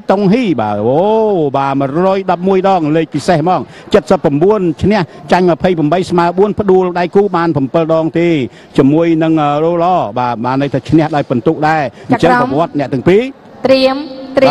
ตรงฮีบ่าโอ้บ่ามา111ดองเลยพิเศษมั่ง79ชนะจัง28สมา4พดูได้กู้บาน7ดองทีจมวยนังโรล้อบ่ามาในชนะได้เป็นตุได้เจ้าประวัติเนี่ยถึงปีเตรียมป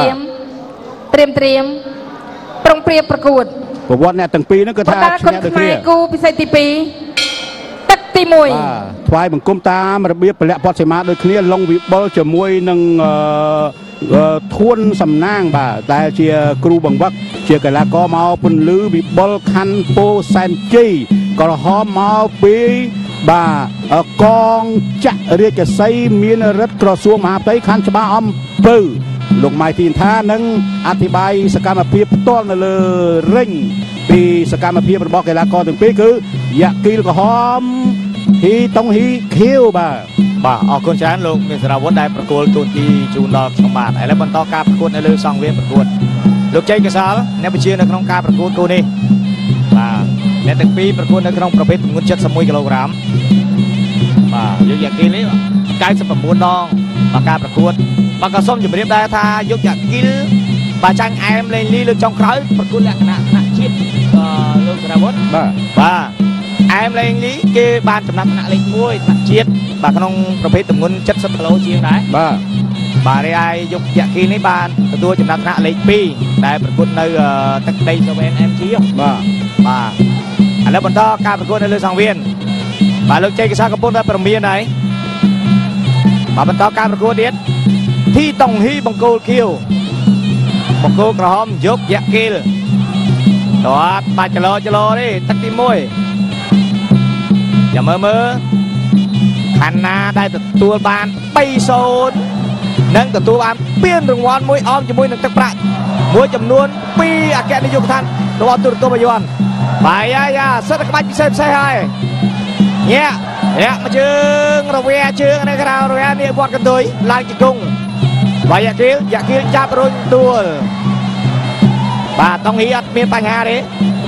รงเปรียบประกวดประวัติเนี่ยถึงปีนั่นก็ท่าชนะได้คือกู้พิเศษที่ปีตักตีมวยทวายบังกุมตามระเบียบแหละพอใช่มาโดยเคลียร์ลงวิบอลจมวยนังทุนสำนางบ่าแต่เชียครูบังวักเชียกันแล้วก็มาปุ่นลือวิบอลคันโปแซนจีก็หอมมาปีบ่ากองจะเรียกจะใส่เมียนรัฐกระทรวงมหาดไทยคันฉบับอำเภอลงไม้ทีนท่านังอธิบายสกรรมเพียบต้นเลยเร่งปีสกรรมเพียบบอกกันแล้วก็ถึงปีคืออยากกินก็หอมฮีต้องฮีเขี้ยวบ่าออกคนช้างลงมีสระวัดได้ประกวดตัวที่จูนดอกสมบัติแล้วบรรทอการประกวดในเรื่องซองเวียนประกวดลูกใจกระสาวเนี่ยไปเชียร์ในขนมการประกวดตัวนี้และตั้งปีประกวดในขนมประเภทเงิน70กิโลกรัมยกอยากกินนี่ใกล้จะประมูลน้องมาการประกวดมากระส้มอยู่บริเวณได้ท่ายกอยากกินปลาจังแอมเลยลีลูกจองคล้อยประกวดแหละนะชิดลูกสระวัดแอมเลยลีเกบานจำนำหนักเล็กมุ้ยหนักชิดบาขนมประเภทเงิน70กิโลเชียงไหนบาเรียยกอยากกินนี่บานตัวจำนำหนักเล็กปีได้ประกวดในตักได้สเวนแอมเชียวแล้วบรรทอการประกวดในเรื่องสังเวียนบาลูกใจกระซ่ากระปุกได้ประมีไหนบรรทอการประกวดเด็ดที่ต้องฮีบังโกลคิวบังโกลกระหอมยกอยากกินตัวบาจะรอดิตักตีมวยอย่าเมื่อขันนาได้ตัวบานไปโซนนั่งตัวบานเปลี่ยนรางวัลมวยอ้อมจะมวยหนึ่งตักประมวยจำนวนปีอาแกนิยมท่านตัวตัวประยวนไปยาเสด็จกระบะพิเศษใช่ไหมเนี่ยมาเชิงเราเวียเชิงในกระดาษเราเวียเนี่ยบอลกันโดยลายจิกุ้งไปอยากกินจับรุ่นตัวบาต้องฮีอัดเมียนปัญหาดิ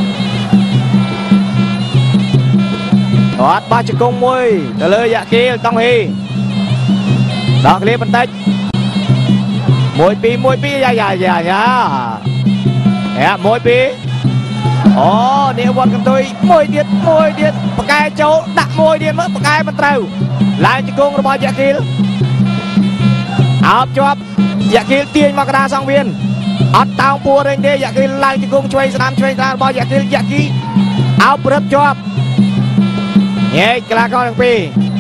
บาจิกุ้งมวยแต่เลยอยากกินต้องฮีดอกเลี้ยมันเต็มมวยปีใหญ่เนี่ยมวยปีเนี่ยวันกันตัวมวยเดียดปากกายโจดักมวยเดียดมั้งปากกายมันเต้าลายจิกงระบายอยากกินเอาจวบอยากกินเตียนมากระดาษสังเวียนอัดตาวปัวเร่งเดียอยากกินลายจิกงช่วยสนามระบายอยากกินเอาเปรียบจวบเนี่ยกลางก้อนปี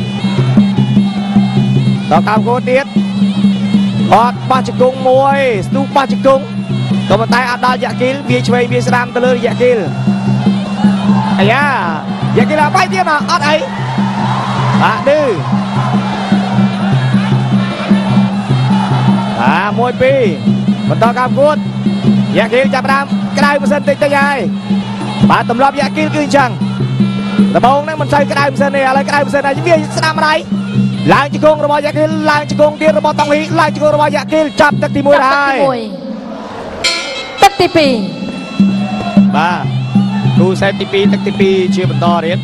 ต่อการโคตรเดียดอดบาจิกงมวยสู้บาจิกงตัวมันตายอัดดาวอยากกินเบียช่วยเบียสนามตะลึงอยากกินไอ้ยาอยากกินอะไรไปเตี้ยมาอัดไอ้ดื้อมวยปีมันต่อการพูดอยากกินจับดำกระไดมันเส้นติดใจใหญ่ปาตำรวจอยากกินคือจังแต่บองนั่นมันใส่กระไดมันเส้นเนี่ยอะไรกระไดมันเส้นอะไรยิ่งเบียสนามอะไรลางจิกงระบายอยากกินลางจิกงเดียระบายต้องฮีลางจิกงระบายอยากกินจับตักตีมวยได้ตักตีปีดูเซตตีปีตักตีปีเชื่อบรรดาเรียน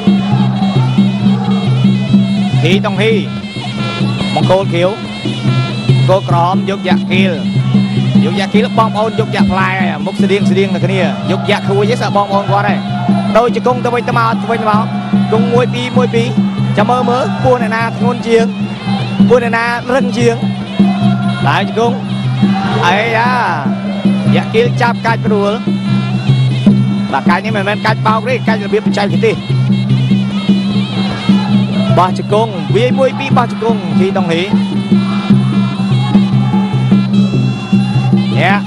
ฮีต้องฮีมองโกลเขียวโกกรอมยกอยากกิลแล้วบองโอนยกอยากลายมุกเสียงนะคนนี้ยกอยากคุยยิ่งสะบองโอนกว่าได้โดยจะกงตะวันตะมาจงมวยปีจะเมื่อปูนนาทงนเชียงปูนนาเรื่องเชียงหลายจะกงไอ้ยาอยากกินจับกายกระดูกบากายนี่มันกายเบาเลยกายระเบียบเป็นใจกันดิบาจิกงวีมวยปีบาจิกงที่ต้องหนีเนี่ย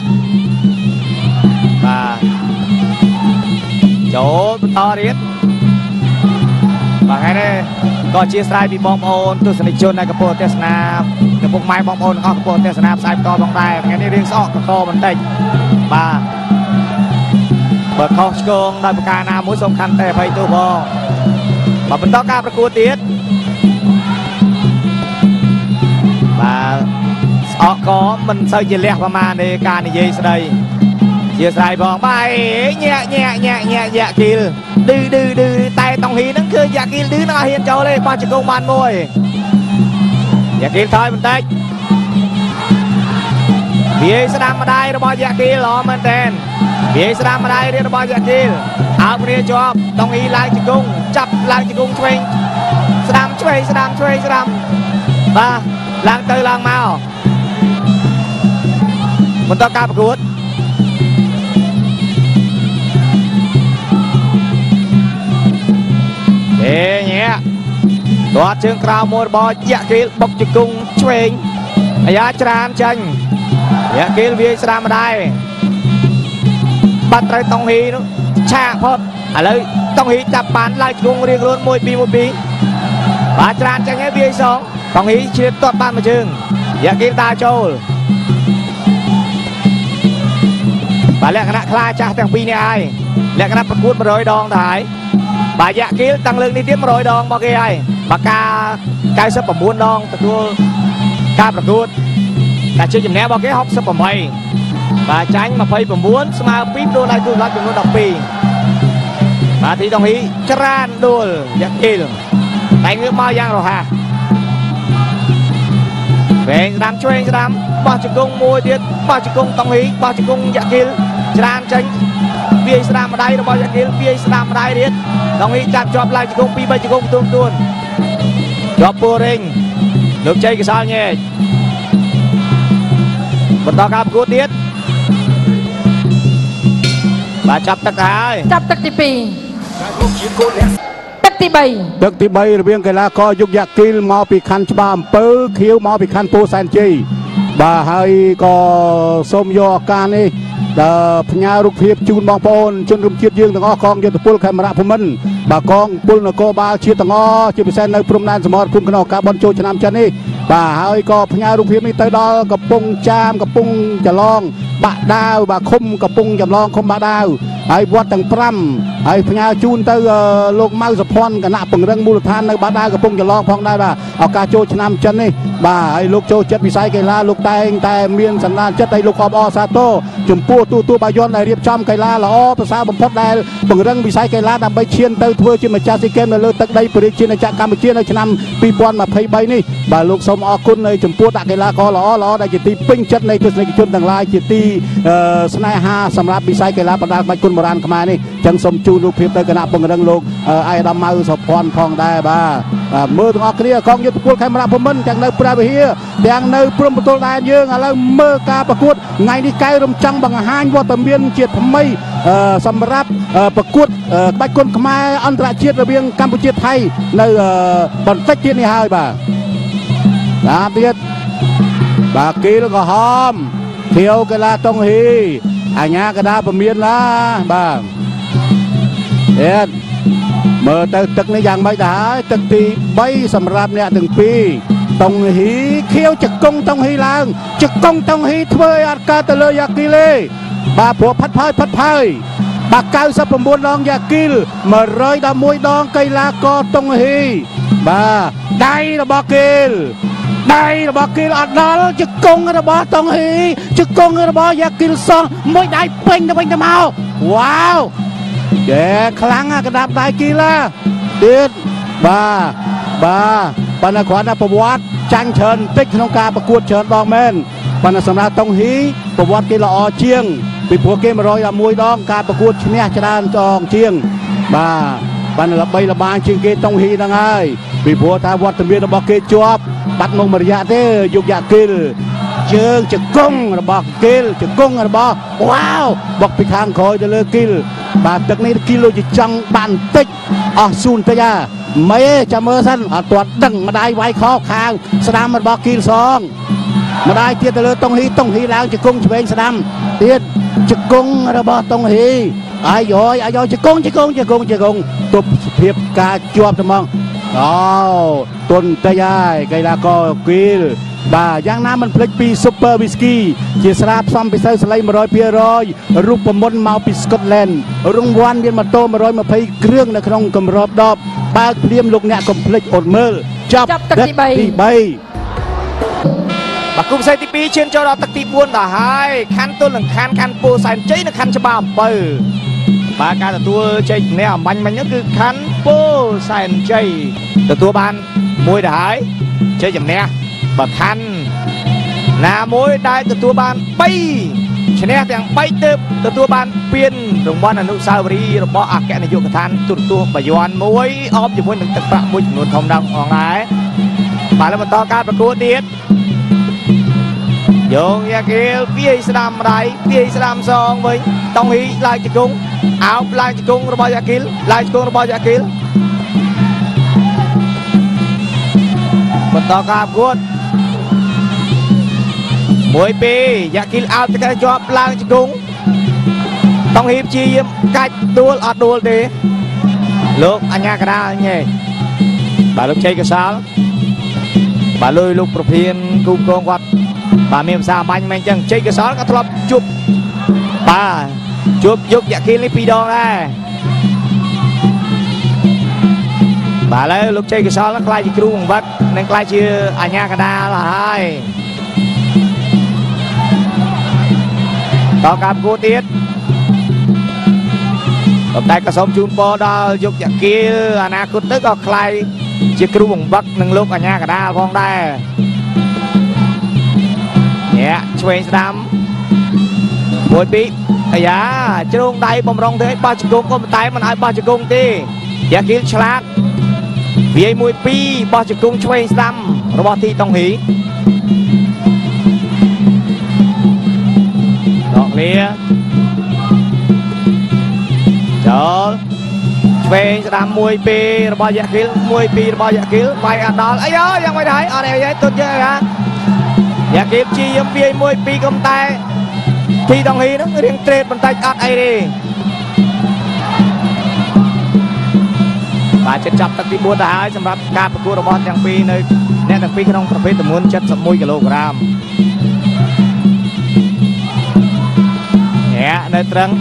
โจ้ต่อเรียนบางไงเนี่ยก็เชียร์สายปีบอมโอนตัวสนิทชนในกระโปรงเทศนากับพวกไม้บอมโอนข้อกระโปรงเทศนาสายต่อบางได้บางไงนี่เรียงซอกกระโตมันเต็มเปิดคอชกงได้ประกาศนามุ้ยสมคันแต่ไปตัวบอลเป็นต้องการประกวดเตียดก็มันใส่เจเลียประมาณในการในเยี่ยสไลเยี่ยสไลบอกไปแย่กิลดื้อแต่ต้องหีนั่นคืออยากกินดื้อน่าเห็นเจ้าเลยมาจากกองมันมวยอยากกินทอยมันเตะវាស្ដាំម្ដាយរបស់យ៉ាគីលល្អមែនតើវាស្ដាំម្ដាយរៀនរបស់យ៉ាគីលអើគ្នាជាប់តុងហ៊ីឡើងជង្គង់ចាប់ឡើងជង្គង់ឆ្វេងស្ដាំឆ្វេងស្ដាំឆ្វេងស្ដាំបាទឡើងទៅឡើងមកបន្តការប្រកួតញ៉ាទាត់ជើងក្រៅមួយរបស់យ៉ាគីលបុកជង្គង់ឆ្វេងអាយ៉ាច្រានចាញ់យ៉ាគីលវាស្ដាំម្ដាយបាត់ត្រូវតុងហ៊ីនោះឆាកផុតឥឡូវតុងហ៊ីចាប់បានឡើងជង្គង់រៀងខ្លួន1 2 1 2បាទច្រានចាញ់ហើយវាសងតុងហ៊ីជ្រាបទាត់បានមួយជើងយ៉ាគីលដើរចូលបាទលក្ខណៈខ្លាចាស់ទាំងពីរនេះហើយលក្ខណៈប្រកួត100ដងទៅហើយបាទយ៉ាគីលតាំងលើកនេះទៀត100ដងមកគេហើយបាកា99ដងទទួលការប្រកួតតែជ័យជំនះរបស់គេ68បាទចាញ់29ស្មើ2ដួលដៃគូឡើងចំនួន12បាទទីតុងហ៊ីច្រានដួលយ៉ាគីលតែងើបមកយ៉ាងរហ័សវែងស្ដាំឆ្វេងស្ដាំបោះជង្គង់មួយទៀតបោះជង្គង់តុងហ៊ីបោះជង្គង់យ៉ាគីលច្រានចេញវាយស្ដាំម្ដាយរបស់យ៉ាគីលវាយស្ដាំម្ដាយទៀតតុងហ៊ីចាប់ជាប់ឡើងជង្គង់2 3ជង្គង់ទួនជាប់ពូរេងលោកជ័យកសលញែកបន្តការប្រកួតទៀតបាទចាប់ទឹកហើយចាប់ទឹកទី2ទឹកទី3ទឹកទី3រវាងកីឡាករយុគយ៉ាគីលមកពីខណ្ឌច្បារអំពើខៀវមកពីខណ្ឌពោធិ៍សែនជ័យបាទហើយក៏សូមយកឱកាសនេះផ្ញើរូបភាពជូនបងប្អូនជនរួមជាតិយើងទាំងអស់កងយុទ្ធពលខេមរៈភូមិន្ទបាទកងពលនគរបាលជាតិទាំងអស់ជាពិសេសនៅព្រំដែនសមុទ្រគុំក្នុងឱកាសបុណ្យចូលឆ្នាំចិននេះបាទហើយក៏ផ្ញើរូបភាពនេះទៅដល់កំពង់ចាមកំពង់ចឡងបាក់ដាវបាទឃុំកំពង់ចម្លងឃុំបាក់ដាវហើយវត្តទាំង5ហើយផ្ញើជូនទៅលោកម៉ៅសុភ័ណ្ឌគណៈពង្រឹងមូលដ្ឋាននៅបាក់ដាវកំពង់ចឡងផងដែរបាទឱកាសចូលឆ្នាំចិននេះបាទហើយលោកចូលចិត្តវិស័យកីឡាលោកតែងតែមានសន្តានចិត្តហើយលោកអបអរសាទរចំពោះទូបាយ័នដែលរៀបចំកីឡាល្អប្រសើរបំផុតដែលពង្រឹងវិស័យកីឡាដើម្បីឈានទៅធ្វើជាម្ចាស់ស៊ីហ្គេមនៅលើទឹកដីព្រះរាជាណាចក្រកម្ពុជានៅឆ្នាំ2023នេះបាទលោកសូមអរគុណនៅចំពោះដាក់កីឡាករល្អដែលជាទីពេញចិត្តនៃទស្សនិកជនទាំងឡាយជាទីស្នេហាសម្រាប់វិស័យកីឡាបណ្ដាលក្បាច់គុណបុរាណខ្មែរនេះចឹងសូមជូនរូបភាពទៅគណៈពង្រឹងលោកអាយដាមម៉ៅសុភ័ណ្ឌផងដែរបាទមើលទាំងអស់គ្នាកងយុទ្ធពលខេមរៈភូមិន្ទទាំងនៅព្រះវិហារទាំងនៅព្រំប្រទល់ដែនយើងឥឡូវមើលការប្រកួតថ្ងៃនេះកែរំចង់បង្ហាញវត្តមានជាតិថ្មីសម្រាប់ប្រកួតក្បាច់គុណខ្មែរអន្តរជាតិរវាងកម្ពុជាថៃនៅបន្តិចទៀតនេះហើយបាទតាមទៀតបាទគីលក្រហមខៀវកីឡាតុងហ៊ីអញ្ញាកដាពមៀនណាបាទមើលទៅទឹកនេះយ៉ាងម៉េចដែរទឹកទី3សម្រាប់អ្នកទាំងពីរតុងហ៊ីខៀវជង្គង់តុងហ៊ីឡើងជង្គង់តុងហ៊ីធ្វើឲ្យអត់កើតទៅលើយ៉ាគីលទេបាទព្រោះផាត់ផើយបាទ99ដងយ៉ាគីល111ដងកីឡាករតុងហ៊ីបាទដៃរបស់គីលអត់ដល់ជង្គង់របស់តុងហ៊ីជង្គង់របស់យ៉ាគីលសោះមួយដៃពេញទៅវិញទៅមកវ៉ាវខ្លាំងណាស់កណ្ដាប់ដៃគីឡាទៀតបាទប៉ុន្តែគ្រាន់តែប្រវត្តិចាញ់ច្រើនតិចក្នុងការប្រកួតច្រើនដងមែនប៉ុន្តែសម្រាប់តុងហ៊ីប្រវត្តិគេល្អជាងពីព្រោះគេ111ដងការប្រកួតឈ្នះច្រើនដងជាងបាទប៉ុន្តែល្បីល្បាញជាងគេតុងហ៊ីហ្នឹងហើយពីព្រោះថាវត្តមានរបស់គេជាប់បាត់មុខមួយរយៈទេយុគយ៉ាគីលជើងជង្គង់របស់គីលជង្គង់របស់វ៉ាវបុកពីខាងក្រោយទៅលើគីលបាទទឹកនេះគីលដូចចង់បានតិចអស់ស៊ូនតិចហ่าមេចាំមើលសិនអត់ទាន់ដឹងម្ដាយវាយខោខាងស្ដាំរបស់គីលសងម្ដាយទៀតទៅលើតុងហ៊ីឡើងជង្គង់ឆ្វេងស្ដាំទៀតជង្គង់របស់តុងហ៊ីអាយជង្គង់ទប់ភាពការជាប់ត្មងទុនតិចហើយកីឡាករគីលបាទយ៉ាងណាមិនភ្លេចពី Super Whisky ជាស្រាផ្សំពិសេសស្លៃ 100% រូបមន្តមកពី Scotland រង្វាន់មានម៉ូតូ120គ្រឿងនៅក្នុងគម្របដបបើកភ្លាមលោកអ្នកកុំភ្លេចអត់មើលចាប់ទឹកទី3 បាទគុំផ្សេងទី2ឈានចូលដល់ទឹកទី4ដល់ហើយខណ្ឌទុលនិងខណ្ឌពោធិ៍សែនជ័យនិងខណ្ឌច្បារអំពៅបាទការទទួលជ័យជំនះអំបញ្ញមិញហ្នឹងគឺខណ្ឌពោធិ៍សែនជ័យទទួលបានមួយទៅហើយជ័យជំនះបើខណ្ឌណាមួយដែលទទួលបាន3ឈ្នះទាំង3ទើបទទួលបានពានរង្វាន់អនុស្សាវរីយ៍របស់អគ្គនាយកដ្ឋានទូរទស្សន៍បាយ័នមួយអបជាមួយនឹងទឹកប្រាក់មួយចំនួនធំដល់ផងដែរបាទលើបន្តការប្រកួតទៀតយងយ៉ាគីលវាយស្ដាំម្ដាយវាយស្ដាំសងវិញតង់ហ៊ីឡើងជង្គង់អោបឡើងជង្គង់របស់យ៉ាគីលឡើងជង្គង់របស់យ៉ាគីលបន្តការប្រកួត1-2យ៉ាគីលអោបទៅកែជាប់ឡើងជង្គង់តង់ហ៊ីព្យាយាមកាច់ដួលអត់ដួលទេលោកអញ្ញាកដាលញ៉េបាទលោកជ័យកសាលបាទលុយលោកប្រធានគូកងគាត់បាទមានភាសាបាញ់មិនអញ្ចឹងជ័យកសលក៏ធ្លាប់ជួបបាទជួបយកយ៉ាគីលនេះ2ដងដែរបាទឥឡូវលោកជ័យកសលខ្លាយជាគ្រូបង្វឹកនិងខ្លាយជាអាជ្ញាកណ្ដាលហើយតការប្រកួតទៀតតែក៏សូមជូនពរដល់យកយ៉ាគីលអនាគតទៅក៏ខ្លាយជាគ្រូបង្វឹកនិងលោកអាជ្ញាកណ្ដាលផងដែរឆ្វេងស្ដាំ1-2អាយ៉ាជ្រងដៃបំរុងទៅឲ្យបោះជង្គង់ក៏មិនតែមិនឲ្យបោះជង្គង់ទេយ៉ាគីលឆ្លាតវាយ1-2បោះជង្គង់ឆ្វេងស្ដាំរបស់ទីតុងហ៊ីដកលាចូលឆ្វេងស្ដាំ1-2របស់យ៉ាគីល1-2របស់យ៉ាគីលវាយអត់ដល់អាយ៉ាយ៉ាងមិនដែរអត់អីទុតយើងអាយ៉ាគីលជាយំវាយ1-2កំតែទីដងហ៊ីហ្នឹងរៀងត្រេតបន្តិចអត់អីទេបាទចិត្តចាប់ទឹកទី4ទៅហើយសម្រាប់ការប្រកួតរបស់ទាំងពីរនៅអ្នកទាំងពីរក្នុងប្រភេទទម្ងន់71គីឡូក្រាមនៅត្រឹង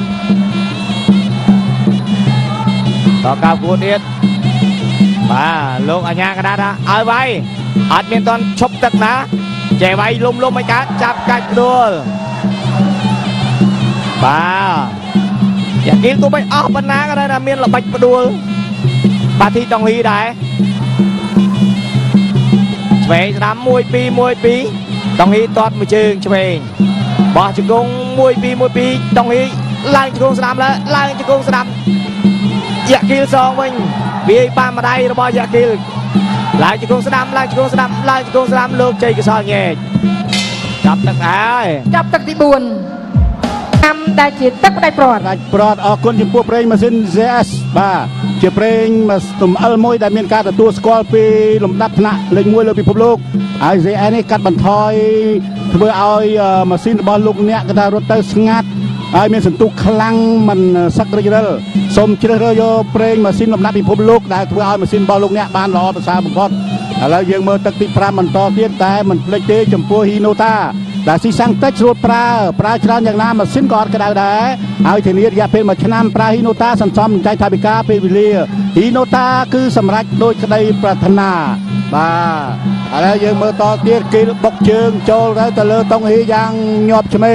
តការប្រកួតទៀតបាទលោកអាជ្ញាកណ្ដាលថាឲ្យវាយអត់មានតន់ឈប់ទឹកណាចេះវាយលុំឲ្យកើតចាប់កាច់ដួលបាទយ៉ាគីលទោះបីអស់ប៉ុណ្ណាក៏តែមានល្បិចផ្ដួលបាទទីតុងហ៊ីដែរឆ្វេងស្ដាំ1-2តុងហ៊ីទាត់មួយជើងឆ្វេងបោះជង្គង់1-2តុងហ៊ីឡើងជង្គង់ស្ដាំឡើងជង្គង់ស្ដាំយ៉ាគីលសងវិញវាយបានម្ដាយរបស់យ៉ាគីលឡើងជង្គង់ស្ដាំឡើងជង្គង់ស្ដាំឡើងជង្គង់ស្ដាំលោកជ័យកសលញែកចាប់ទឹកហើយចាប់ទឹកទី4តាមដែលជាទឹកផ្ដាច់ព្រាត់អរគុណចំពោះប្រេងម៉ាស៊ីន ZS បាទជាប្រេងទំអិលមួយដែលមានការទទួលស្គាល់ពីលំដាប់ថ្នាក់លេខ1លើពិភពលោកហើយ ZS នេះកាត់បន្ថយធ្វើឲ្យម៉ាស៊ីនរបស់លោកអ្នកគេថារត់ទៅស្ងាត់ហើយមានសន្ទុះខ្លាំងមិនសឹករិចរិលសូមជ្រើសរើសយកប្រេងម៉ាស៊ីនលំដាប់ពិភពលោកដែលធ្វើឲ្យម៉ាស៊ីនរបស់លោកអ្នកបានល្អប្រសើរបំផុតឥឡូវយើងមើលទឹកទី5បន្តទៀតតែមិនភ្លេចទេចំពោះ Hinota ដែលស៊ីសាំងតិចស្រួលប្រើច្រើនយ៉ាងណាម៉ាស៊ីនក៏អត់ក្តៅដែរហើយធានារយៈពេល1ឆ្នាំប្រើ Hinota សន្សំសំចៃថវិកាពេលវេលា Hinota គឺសម្រេចដោយក្តីប្រាថ្នាបាទឥឡូវយើងមើលតទៀតគេបុកជើងចូលទៅលើតុងហ៊ីយ៉ាងញាប់ឆ្មេ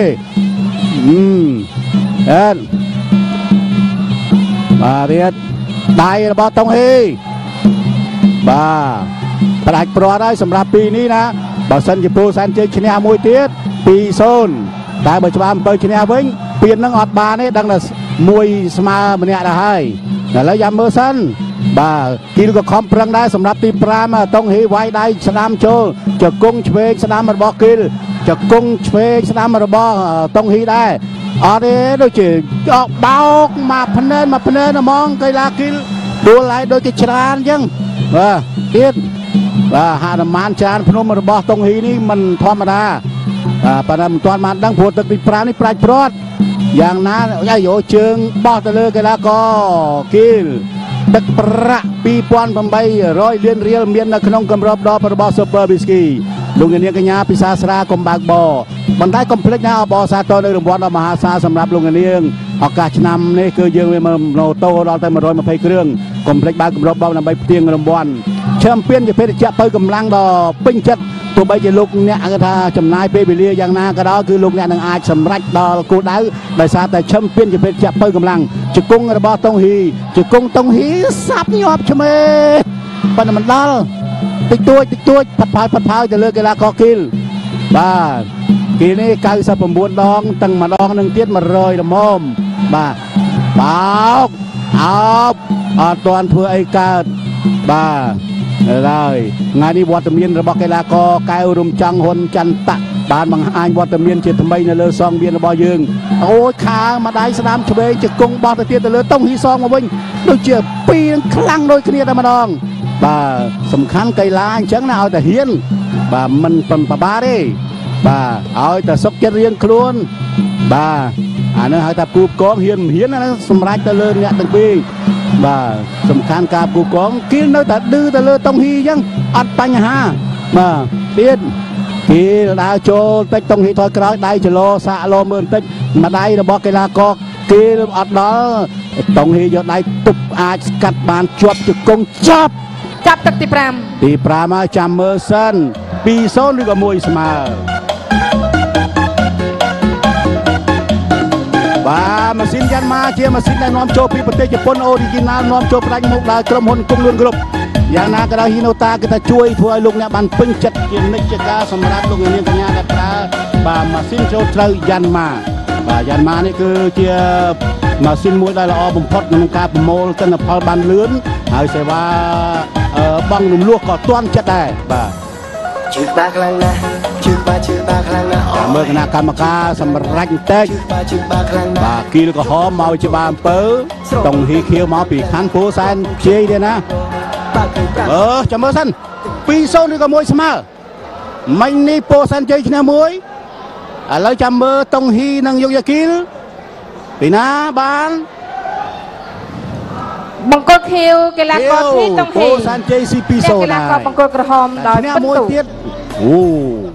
បាទទៀតដៃរបស់តុងហ៊ីបាទផ្ដាច់ព្រាត់ហើយសម្រាប់ពីនេះណាបើសិនជាពូសែនជ័យឈ្នះមួយទៀត2-0តែបើច្បាស់7ឈ្នះវិញពីនឹងអត់បានទេដឹងថាមួយស្មើម្នាក់ដែរហើយឥឡូវយ៉ាំមើលសិនបាទគីលក៏ខំប្រឹងដែរសម្រាប់ទី5តុងហ៊ីវាយដៃស្ដាំចូលជង្គង់ឆ្វេងស្ដាំរបស់គីលជង្គង់ឆ្វេងស្ដាំរបស់តុងហ៊ីដែរអត់ទេដូចជាបោកមកភ្នែនហ្មងកីឡាគីលដួលហើយដូចជាច្រើនអញ្ចឹងបាទទៀតបាទហនុមានចានភ្នំរបស់តុងហ៊ីនេះមិនធម្មតាប៉ុន្តែមិនទាន់បានដឹងព្រោះទឹកទី5នេះប្រាច់ព្រាត់យ៉ាងណាអាយជើងបោះទៅលើកីឡាករគីលទឹកប្រាក់2800លានរៀលមាននៅក្នុងគម្របដបរបស់ Super Whisky លោកនាងកញ្ញាពិសាស្រាកុំបើកបបណ្ដាយកុំភ្លេចណាអបអសាទរនៅរង្វាន់ដ៏មហាសាលសម្រាប់លោកនាងឱកាសឆ្នាំនេះគឺយើងមានម៉ូតូដល់ទៅ120គ្រឿងកុំភ្លេចបើកគម្របដបដើម្បីផ្ទៀងរង្វាន់ឈាមពៀនជាភេទជ្ជៈបើកម្លាំងដ៏ពេញចិត្តទោះបីជាលោកអ្នកគេថាចំណាយពេលវេលាយ៉ាងណាក៏ដោយគឺលោកអ្នកនឹងអាចសម្រេចដល់គោលដៅដោយសារតែឈាមពៀនជាភេទជ្ជៈបើកម្លាំងជង្គង់របស់តុងហ៊ីជង្គង់តុងហ៊ីសាប់ញាប់ឆ្មេប៉ុន្តែមិនដល់តិចតួចផាត់ផាយទៅលើកីឡាករគីលបាទគេនេះ99ដងទាំងម្ដងនឹងទៀត100ល្មមបាទបោកអោបអត់ទាន់ធ្វើអីកើតបាទហើយថ្ងៃនេះវត្តមានរបស់កីឡាករកែវរំចង់ហ៊ុនច័ន្ទតបានបង្ហាញវត្តមានជាថ្មីនៅលើសងវៀនរបស់យើងអូយខាម្ដាយស្ដាំឆ្វេងជង្គង់បោះទៅទៀតទៅលើតុងហ៊ីសងមកវិញដូចជាពីរខ្លាំងដូចគ្នាតែម្ដងបាទសំខាន់កីឡាអញ្ចឹងណាឲ្យតែហ៊ានបាទមិនប្របាទេបាទឲ្យតែសុខចិត្តរៀងខ្លួនបាទអានោះហៅថាគូកងហ៊ានមិនហ៊ានណាសម្រាប់ទៅលើអ្នកទាំងពីរបាទសំខាន់ការគូកងគៀលនៅតែឌឺទៅលើតុងហ៊ីអញ្ចឹងអត់បញ្ហាបាទទៀតគេដើរចូលតិចតុងហ៊ីថយក្រោយដៃចលោសាក់លោមើលបន្តិចម្ដាយរបស់កីឡាករគេអត់ដល់តុងហ៊ីយកដៃទប់អាចស្កាត់បានជាប់ជង្គង់ចាប់ទឹកទី5មកចាំមើលសិន 2-0 ឬក៏1ស្មើបាទម៉ាស៊ីនយ៉ាន់ម៉ាជាម៉ាស៊ីនដែលនាំចូលពីប្រទេសជប៉ុន Original នាំចូលផ្ដាច់មុខដល់ក្រុមហ៊ុនគង់លឿនគ្រប់យ៉ាងណាក៏ដោយហ៊ីណូតាគេថាជួយធ្វើឲ្យលោកអ្នកបានពេញចិត្តជានិច្ចកាលសម្រាប់លោកនាងកញ្ញាដែលប្រើបាទម៉ាស៊ីនចូលត្រូវយ៉ាន់ម៉ាបាទយ៉ាន់ម៉ានេះគឺជាម៉ាស៊ីនមួយដែលល្អបំផុតក្នុងការប្រមូលទិន្នផលបានលឿនហើយសេវាបងរំលោះក៏ទាន់ចិត្តដែរបាទជឿបាខ្លាំងណាស់ជឿបាខ្លាំងណាស់មើលគណៈកម្មការសម្រេចបន្តិចជឿបាខ្លាំងណាស់បាទគីលក្រហមមកច្បារអំពើតុងហ៊ីខៀវមកពីខណ្ឌពោធិ៍សែនជ័យទេណាចាំមើលសិន 2-0 ឬក៏1ស្មើមិញនេះពោធិ៍សែនជ័យឈ្នះ1ឥឡូវចាំមើលតុងហ៊ីនិងយុគយ៉ាគីលពីណាបានបង្គោលខៀវកីឡាករទីតុងហ៊ីពោធិ៍សែនជ័យស៊ី 2-0 ហើយកីឡាករបង្គោលក្រហមដោយពិន្ទុទៀតអូ